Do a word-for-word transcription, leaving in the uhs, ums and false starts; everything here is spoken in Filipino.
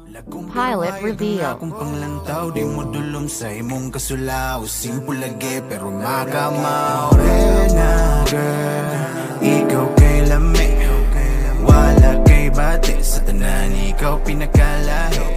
Pilot reveal. Kung panglantaw, di mo dulom sa imong kasulaw. Simple lagi pero makamaw. Morena girl, ikaw kay lami, wala kay bate. Sa tanan ikaw pinakalahi.